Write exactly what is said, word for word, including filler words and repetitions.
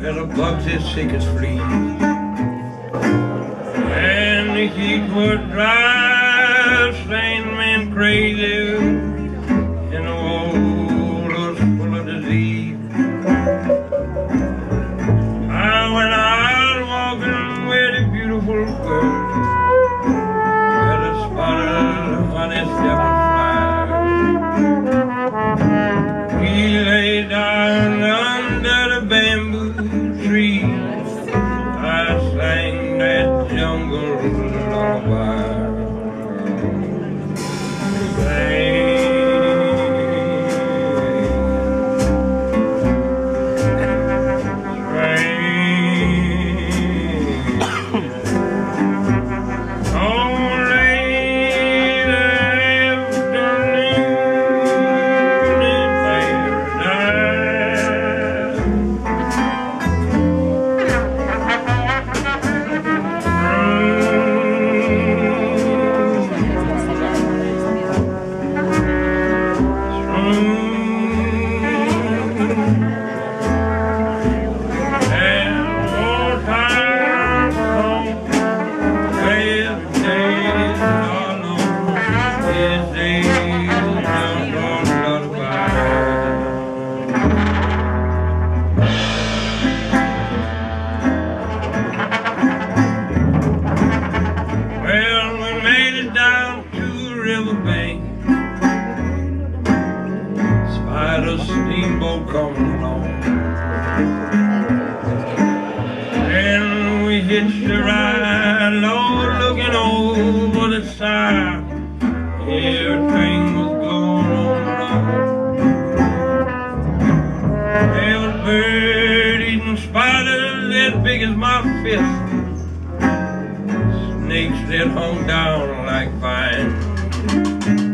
where the bugs as sick as fleas. And the heat would drive sane men crazy, and the world was full of disease. Ah, when I was walking with a beautiful girl, where the spotted honeysuckle fly, we lay down under the bamboo tree. I sang that jungle lullaby. Hitched a ride, Lord, looking over the side. Everything was going on wrong. There was bird-eating spiders as big as my fist, snakes that hung down like vines.